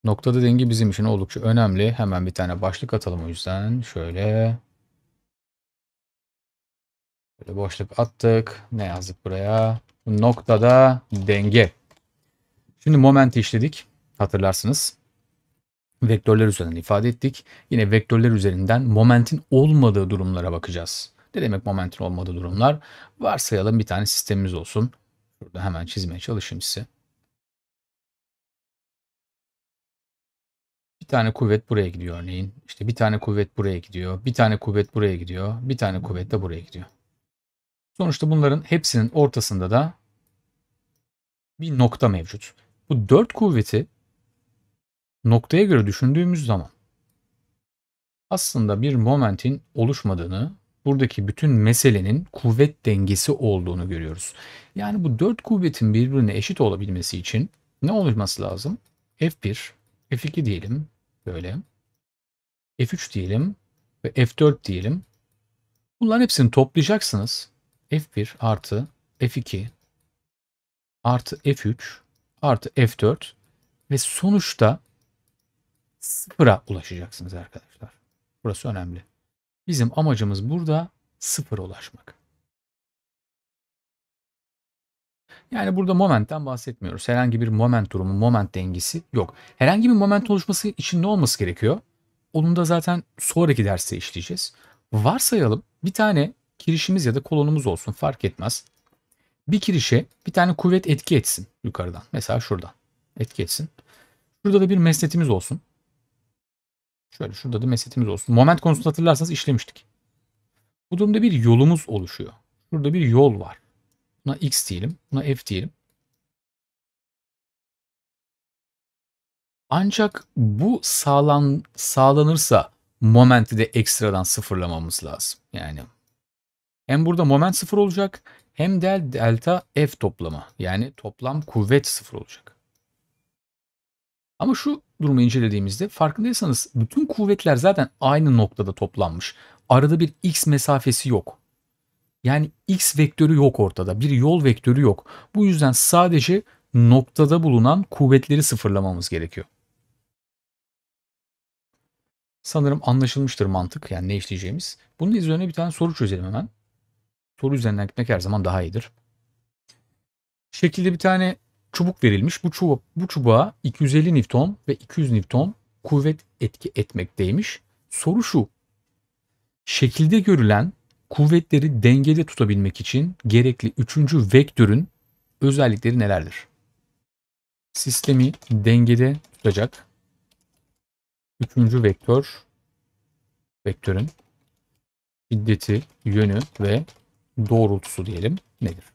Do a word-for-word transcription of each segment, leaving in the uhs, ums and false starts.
Noktada denge bizim için oldukça önemli. Hemen bir tane başlık atalım o yüzden. Şöyle. Böyle boşluk attık. Ne yazdık buraya? Noktada denge. Şimdi momenti işledik. Hatırlarsınız. Vektörler üzerinden ifade ettik. Yine vektörler üzerinden momentin olmadığı durumlara bakacağız. Ne demek momentin olmadığı durumlar? Varsayalım bir tane sistemimiz olsun. Burada hemen çizmeye çalışayım size. Bir tane kuvvet buraya gidiyor örneğin. İşte bir tane kuvvet buraya gidiyor. Bir tane kuvvet buraya gidiyor. Bir tane kuvvet de buraya gidiyor. Sonuçta bunların hepsinin ortasında da bir nokta mevcut. Bu dört kuvveti noktaya göre düşündüğümüz zaman aslında bir momentin oluşmadığını, buradaki bütün meselenin kuvvet dengesi olduğunu görüyoruz. Yani bu dört kuvvetin birbirine eşit olabilmesi için ne olması lazım? F bir, F iki diyelim böyle, F üç diyelim ve F dört diyelim. Bunların hepsini toplayacaksınız. F bir artı F iki artı F üç artı F dört ve sonuçta sıfıra ulaşacaksınız arkadaşlar. Burası önemli. Bizim amacımız burada sıfıra ulaşmak. Yani burada momentten bahsetmiyoruz. Herhangi bir moment durumu, moment dengesi yok. Herhangi bir moment oluşması için ne olması gerekiyor? Onu da zaten sonraki derste işleyeceğiz. Varsayalım bir tane kirişimiz ya da kolonumuz olsun, fark etmez. Bir kirişe bir tane kuvvet etki etsin yukarıdan. Mesela şuradan etki etsin. Şurada da bir mesnetimiz olsun. Şöyle şurada da mesnetimiz olsun. Moment konusunu hatırlarsanız işlemiştik. Bu durumda bir yolumuz oluşuyor. Burada bir yol var. Buna x diyelim. Buna f diyelim. Ancak bu sağlan, sağlanırsa momenti de ekstradan sıfırlamamız lazım. Yani hem burada moment sıfır olacak hem de delta f toplamı. Yani toplam kuvvet sıfır olacak. Ama şu durumu incelediğimizde farkındaysanız bütün kuvvetler zaten aynı noktada toplanmış. Arada bir x mesafesi yok. Yani x vektörü yok ortada. Bir yol vektörü yok. Bu yüzden sadece noktada bulunan kuvvetleri sıfırlamamız gerekiyor. Sanırım anlaşılmıştır mantık. Yani ne işleyeceğimiz. Bunun üzerine bir tane soru çözelim hemen. Soru üzerinden gitmek her zaman daha iyidir. Şekilde bir tane çubuk verilmiş. Bu, çubuğa, bu çubuğa iki yüz elli Newton ve iki yüz Newton kuvvet etki etmekteymiş. Soru şu. Şekilde görülen kuvvetleri dengede tutabilmek için gerekli üçüncü vektörün özellikleri nelerdir? Sistemi dengede tutacak üçüncü vektör, vektörün şiddeti, yönü ve doğrultusu diyelim nedir?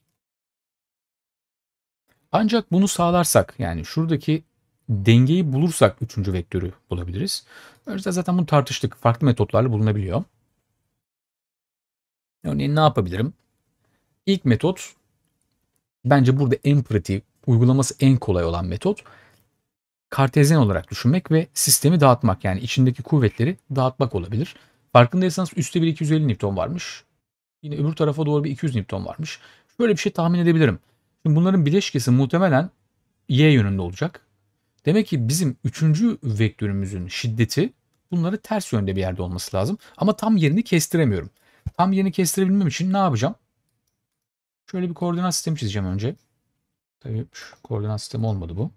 Ancak bunu sağlarsak, yani şuradaki dengeyi bulursak üçüncü vektörü bulabiliriz. Önce zaten bunu tartıştık. Farklı metotlarla bulunabiliyor. Örneğin ne yapabilirim? İlk metot bence burada en pratik, uygulaması en kolay olan metot kartezyen olarak düşünmek ve sistemi dağıtmak. Yani içindeki kuvvetleri dağıtmak olabilir. Farkındaysanız üstte bir iki yüz elli Newton varmış. Yine öbür tarafa doğru bir iki yüz Newton varmış. Şöyle bir şey tahmin edebilirim. Şimdi bunların bileşkesi muhtemelen y yönünde olacak. Demek ki bizim üçüncü vektörümüzün şiddeti bunları ters yönde bir yerde olması lazım. Ama tam yerini kestiremiyorum. Tam yerini kestirebilmem için ne yapacağım? Şöyle bir koordinat sistemi çizeceğim önce. Tabii şu koordinat sistemi olmadı bu.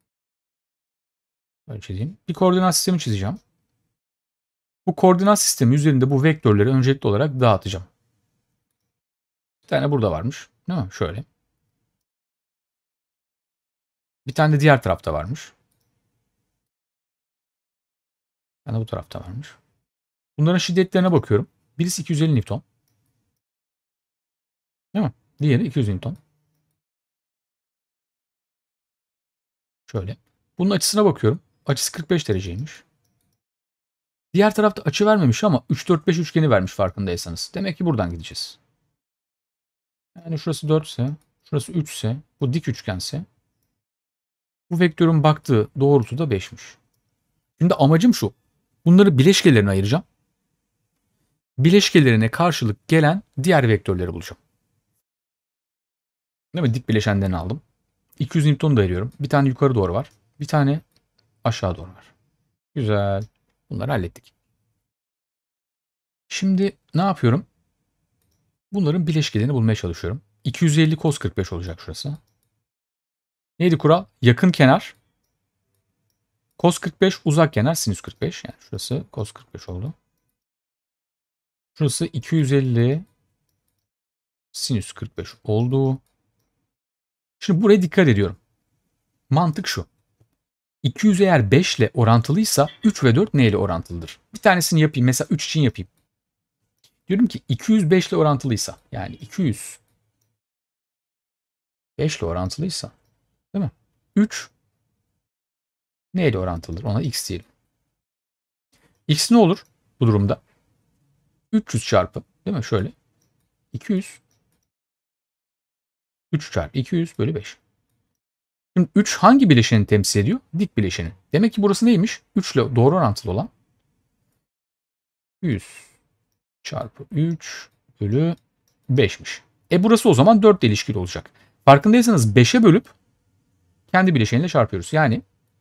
Böyle çizeyim. Bir koordinat sistemi çizeceğim. Bu koordinat sistemi üzerinde bu vektörleri öncelikli olarak dağıtacağım. Bir tane burada varmış. Değil mi? Şöyle. Bir tane de diğer tarafta varmış. Bir tane bu tarafta varmış. Bunların şiddetlerine bakıyorum. Birisi iki yüz elli Newton. Değil mi? Diğeri iki yüz Newton. Şöyle. Bunun açısına bakıyorum. Açısı kırk beş dereceymiş. Diğer tarafta açı vermemiş ama üç dört beş üçgeni vermiş farkındaysanız. Demek ki buradan gideceğiz. Yani şurası dört ise, şurası üç ise, bu dik üçgense bu vektörün baktığı doğrultu da beşmiş. Şimdi amacım şu. Bunları bileşkelerine ayıracağım. Bileşkelerine karşılık gelen diğer vektörleri bulacağım. Değil mi? Dik bileşenlerini aldım. iki yüz Newton'u da ayırıyorum. Bir tane yukarı doğru var. Bir tane aşağı doğru var. Güzel. Bunları hallettik. Şimdi ne yapıyorum? Bunların bileşkelerini bulmaya çalışıyorum. iki yüz elli cos kırk beş olacak şurası. Neydi kural? Yakın kenar cos kırk beş, uzak kenar sinüs kırk beş. Yani şurası cos kırk beş oldu. Şurası iki yüz elli sinüs kırk beş oldu. Şimdi buraya dikkat ediyorum. Mantık şu. iki yüz eğer beş ile orantılıysa üç ve dört neyle orantılıdır? Bir tanesini yapayım. Mesela üç için yapayım. Diyorum ki iki yüz beş ile orantılıysa, yani iki yüz beş ile orantılıysa, değil mi? üç neyle orantılıdır? Ona x diyelim. X ne olur bu durumda? üç yüz çarpı, değil mi? Şöyle. iki yüz. üç çarpı iki yüz bölü beş. Şimdi üç hangi bileşeni temsil ediyor? Dik bileşeni. Demek ki burası neymiş? üç ile doğru orantılı olan yüz çarpı üç bölü beşmiş. E burası o zaman dört ile ilişkili olacak. Farkındaysanız beşe bölüp kendi bileşeniyle çarpıyoruz. Yani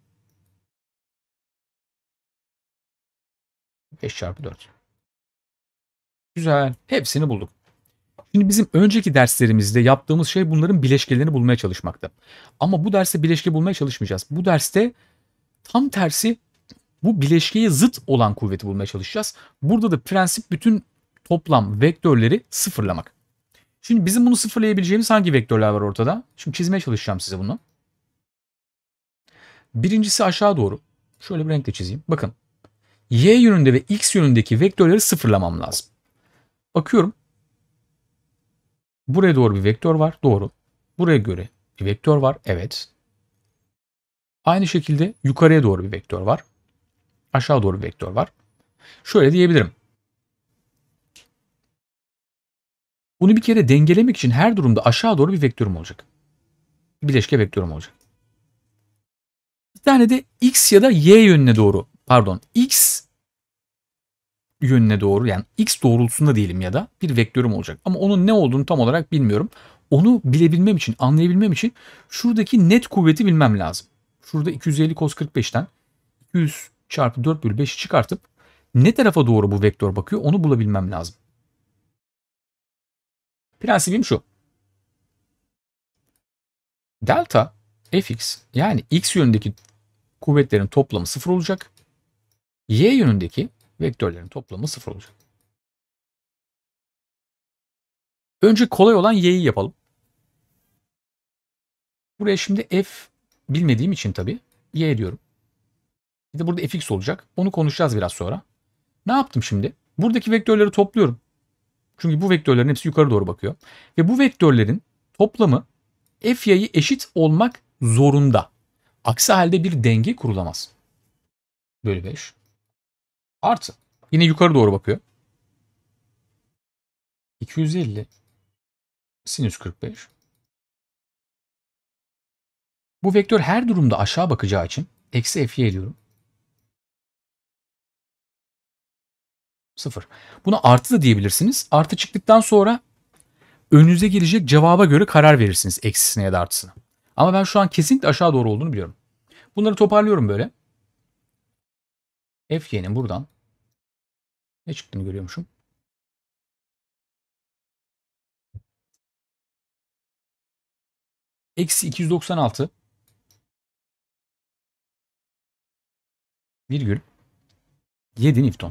beş çarpı dört. Güzel. Hepsini bulduk. Şimdi bizim önceki derslerimizde yaptığımız şey bunların bileşkelerini bulmaya çalışmaktı. Ama bu derste bileşke bulmaya çalışmayacağız. Bu derste tam tersi bu bileşkeye zıt olan kuvveti bulmaya çalışacağız. Burada da prensip bütün toplam vektörleri sıfırlamak. Şimdi bizim bunu sıfırlayabileceğimiz hangi vektörler var ortada? Şimdi çizmeye çalışacağım size bunu. Birincisi aşağı doğru. Şöyle bir renkle çizeyim. Bakın. Y yönünde ve X yönündeki vektörleri sıfırlamam lazım. Bakıyorum. Buraya doğru bir vektör var. Doğru. Buraya göre bir vektör var. Evet. Aynı şekilde yukarıya doğru bir vektör var. Aşağı doğru bir vektör var. Şöyle diyebilirim. Bunu bir kere dengelemek için her durumda aşağı doğru bir vektörüm olacak. Bileşke vektörüm olacak. Bir tane de X ya da Y yönüne doğru, pardon, X yönüne doğru, yani X doğrultusunda diyelim, ya da bir vektörüm olacak. Ama onun ne olduğunu tam olarak bilmiyorum. Onu bilebilmem için, anlayabilmem için şuradaki net kuvveti bilmem lazım. Şurada iki yüz elli cos kırk beşten iki yüz çarpı dört bölü beşi çıkartıp ne tarafa doğru bu vektör bakıyor onu bulabilmem lazım. Prensibim şu. Delta fx, yani x yönündeki kuvvetlerin toplamı sıfır olacak. Y yönündeki vektörlerin toplamı sıfır olacak. Önce kolay olan y'yi yapalım. Buraya şimdi f bilmediğim için tabii y diyorum. Bir de burada fx olacak. Onu konuşacağız biraz sonra. Ne yaptım şimdi? Buradaki vektörleri topluyorum. Çünkü bu vektörlerin hepsi yukarı doğru bakıyor. Ve bu vektörlerin toplamı f y'yi eşit olmak zorunda. Aksi halde bir denge kurulamaz. Bölü beş. Artı. Yine yukarı doğru bakıyor. iki yüz elli sinüs kırk beş. Bu vektör her durumda aşağı bakacağı için eksi f'ye ediyorum. sıfır. Buna artı da diyebilirsiniz. Artı çıktıktan sonra önünüze gelecek cevaba göre karar verirsiniz, eksisine ya da artısına. Ama ben şu an kesinlikle aşağı doğru olduğunu biliyorum. Bunları toparlıyorum böyle. F y'nin buradan ne çıktığını görüyormuşum. Eksi iki yüz doksan altı virgül yedi Newton.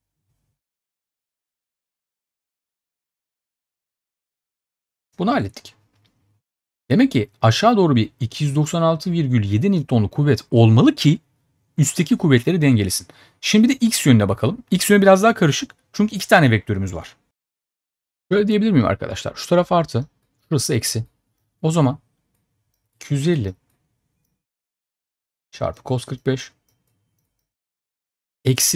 Bunu hallettik. Demek ki aşağı doğru bir iki yüz doksan altı virgül yedi Newton'lu kuvvet olmalı ki üstteki kuvvetleri dengelesin. Şimdi de x yönüne bakalım. X yönü biraz daha karışık. Çünkü iki tane vektörümüz var. Böyle diyebilir miyim arkadaşlar? Şu taraf artı, şurası eksi. O zaman iki yüz elli çarpı cos kırk beş eksi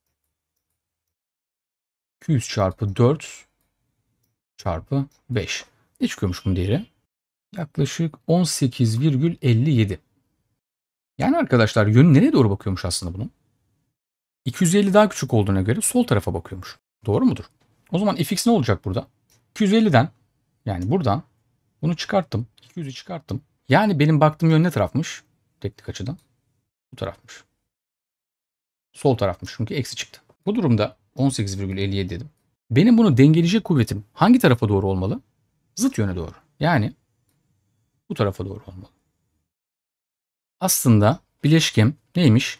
iki yüz çarpı dört çarpı beş. Ne çıkıyormuş bunun değeri? Yaklaşık on sekiz virgül elli yedi. Yani arkadaşlar yönü nereye doğru bakıyormuş aslında bunun? iki yüz elli daha küçük olduğuna göre sol tarafa bakıyormuş. Doğru mudur? O zaman fx ne olacak burada? iki yüz elliden, yani buradan bunu çıkarttım. iki yüzü çıkarttım. Yani benim baktığım yön ne tarafmış? Teknik açıdan. Bu tarafmış. Sol tarafmış çünkü eksi çıktı. Bu durumda on sekiz virgül elli yedi dedim. Benim bunu dengeleyecek kuvvetim hangi tarafa doğru olmalı? Zıt yöne doğru. Yani bu tarafa doğru olmalı. Aslında bileşkem neymiş?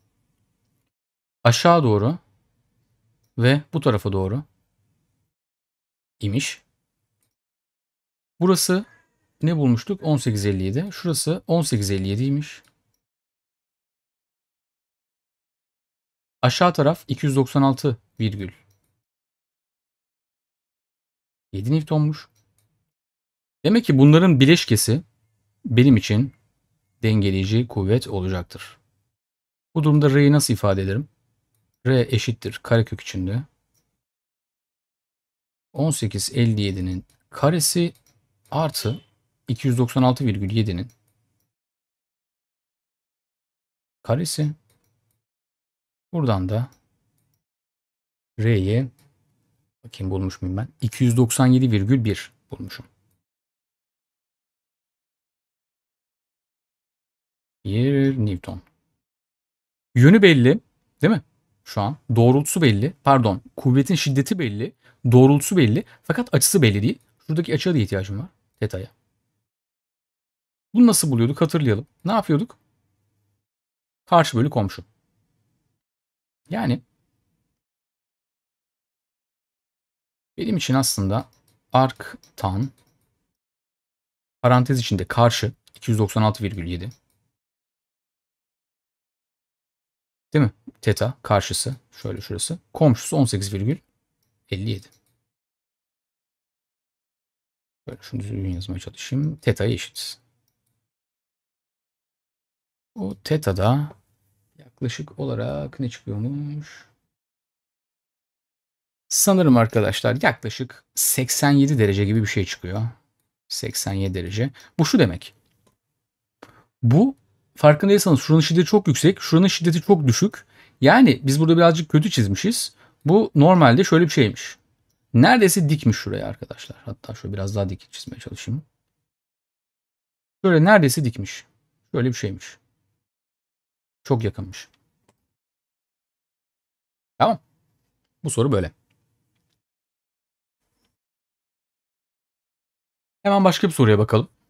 Aşağı doğru ve bu tarafa doğru imiş. Burası ne bulmuştuk? on sekiz virgül elli yedi. Şurası on sekiz virgül elli yediymiş. Aşağı taraf iki yüz doksan altı virgül yedi Newton'muş. Demek ki bunların bileşkesi benim için dengeleyici kuvvet olacaktır. Bu durumda R'yi nasıl ifade ederim? R eşittir karekök içinde on sekiz virgül elli yedinin karesi artı iki yüz doksan altı virgül yedinin karesi. Buradan da R'ye bakayım bulmuş muyum ben? iki yüz doksan yedi virgül bir bulmuşum. bir Newton. Yönü belli, değil mi? Şu an doğrultusu belli. Pardon, kuvvetin şiddeti belli. Doğrultusu belli. Fakat açısı belli değil. Şuradaki açıya da ihtiyacım var. Teta'ya. Bunu nasıl buluyorduk hatırlayalım. Ne yapıyorduk? Karşı bölü komşu. Yani benim için aslında arc tan parantez içinde karşı iki yüz doksan altı virgül yedi. Değil mi? Teta karşısı şöyle şurası. Komşusu on sekiz virgül elli yedi. Böyle şunu düzgün yazmaya çalışayım. Teta'ya eşit. O teta'da yaklaşık olarak ne çıkıyormuş? Sanırım arkadaşlar yaklaşık seksen yedi derece gibi bir şey çıkıyor. seksen yedi derece. Bu şu demek. Bu farkındaysanız şuranın şiddeti çok yüksek. Şuranın şiddeti çok düşük. Yani biz burada birazcık kötü çizmişiz. Bu normalde şöyle bir şeymiş. Neredeyse dikmiş şuraya arkadaşlar. Hatta şöyle biraz daha dik çizmeye çalışayım. Şöyle neredeyse dikmiş. Şöyle bir şeymiş. Çok yakınmış. Tamam. Bu soru böyle. Hemen başka bir soruya bakalım.